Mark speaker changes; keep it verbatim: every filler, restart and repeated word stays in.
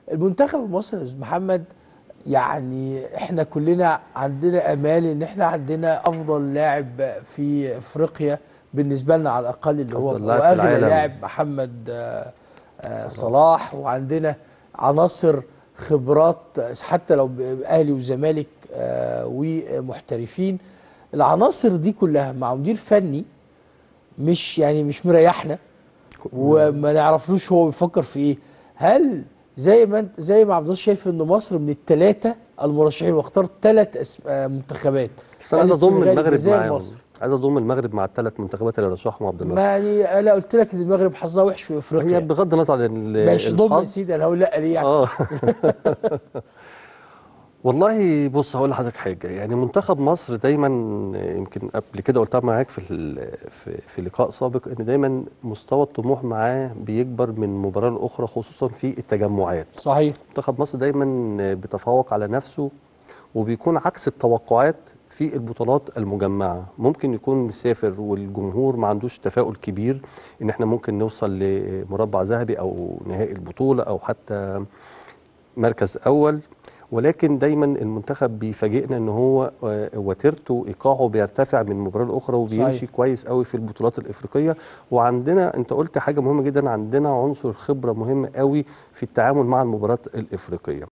Speaker 1: المنتخب المصري يا استاذ محمد، يعني احنا كلنا عندنا امال ان احنا عندنا افضل لاعب في افريقيا بالنسبه لنا على الاقل، اللي هو
Speaker 2: افضل لاعب في
Speaker 1: واغلى
Speaker 2: العالم.
Speaker 1: لاعب محمد آه، آه،
Speaker 2: صلاح.
Speaker 1: صلاح. وعندنا عناصر خبرات حتى لو اهلي وزمالك آه، ومحترفين. العناصر دي كلها مع مدير فني مش يعني مش مريحنا، وما نعرفلوش هو بيفكر في ايه. هل زي ما انت زي ما عبد الله شايف ان مصر من الثلاثه المرشحين، واختار ثلاث منتخبات،
Speaker 2: بس انا
Speaker 1: قال
Speaker 2: عايز اضم
Speaker 1: السنغال،
Speaker 2: المغرب
Speaker 1: الجزائر،
Speaker 2: معاهم،
Speaker 1: مصر.
Speaker 2: عايز اضم المغرب مع الثلاث منتخبات اللي رشحهم عبد
Speaker 1: ما
Speaker 2: الناصر.
Speaker 1: يعني انا قلت لك ان المغرب حظها وحش في
Speaker 2: هي
Speaker 1: افريقيا.
Speaker 2: بغض النظر عن ال-
Speaker 1: ماشي ضم يا
Speaker 2: الحظ.
Speaker 1: سيدي، انا هقول لا ليه يعني.
Speaker 2: اه. والله بص هقول لحضرتك حاجه، يعني منتخب مصر دايما، يمكن قبل كده قلتها معاك في ال- في في لقاء سابق، ان دايما مستوى الطموح معاه بيكبر من مباراه لاخرى، خصوصا في التجمعات.
Speaker 1: صحيح.
Speaker 2: منتخب مصر دايما بيتفوق على نفسه، وبيكون عكس التوقعات في البطولات المجمعة. ممكن يكون مسافر والجمهور ما عندوش تفاؤل كبير ان احنا ممكن نوصل لمربع ذهبي او نهائي البطولة او حتى مركز اول، ولكن دايما المنتخب بيفاجئنا ان هو آه، وتيرته ايقاعه بيرتفع من مباراه لاخرى،
Speaker 1: صحيح.
Speaker 2: وبيمشي كويس قوي في البطولات الافريقيه. وعندنا، انت قلت حاجه مهمه جدا، عندنا عنصر خبره مهم قوي في التعامل مع المباريات الافريقيه.